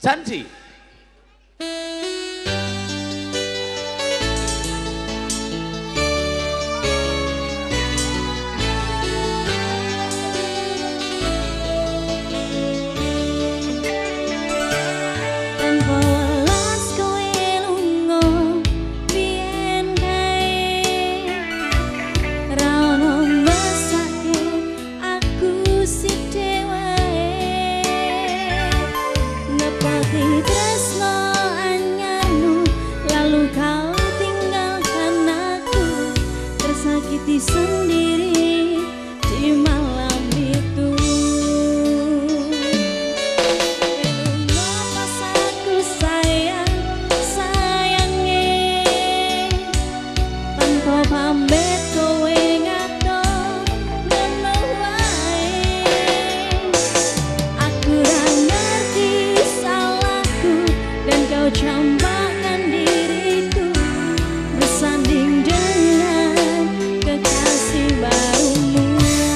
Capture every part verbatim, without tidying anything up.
Janji. Sendiri di malam itu, kenapa aku sayang sayangnya tanpa pamit kowe ngato ngono wae. Aku ora ngerti salahku dan kau campakkan diriku bersanding dengan kekasih barumu.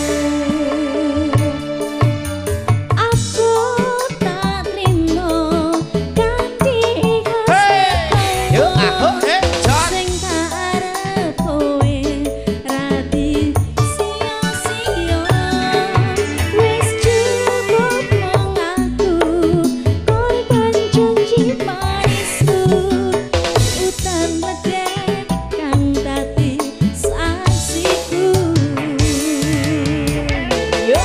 Aku tak terima ganti hasratku sing tak arep kowe rati sia-sia. Wis cukup mengaku korban janji manisku, utan ledek kang dadi saksiku. Yo.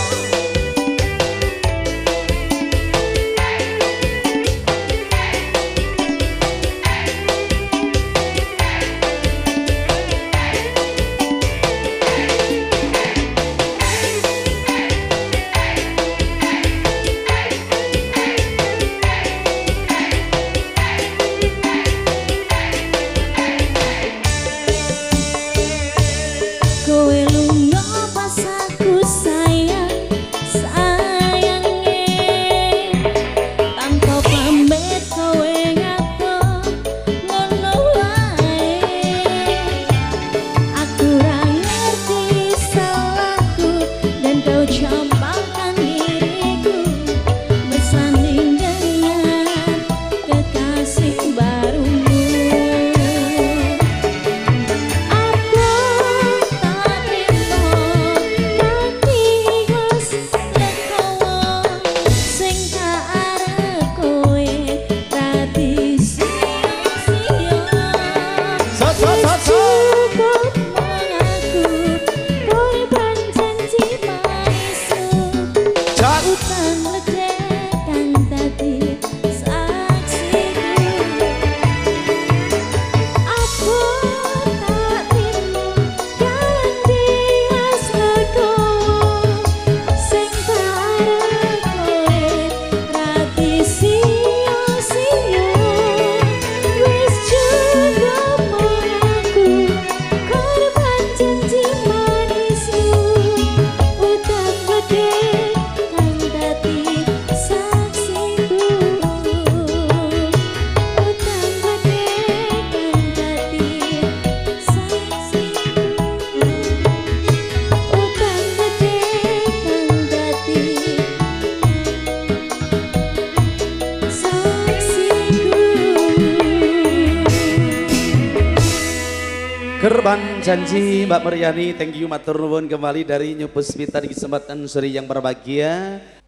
Kowe lunga pas aku sayang sayangnya tanpa pamit kowe ngato ngono wae. Aku ora ngerti salahku dan kau campakkan diriku bersanding dengan kekasih barumu. Gerban janji Mbak Maryani, thank you matur nuwun kembali dari New Puspita di kesempatan sore yang berbahagia.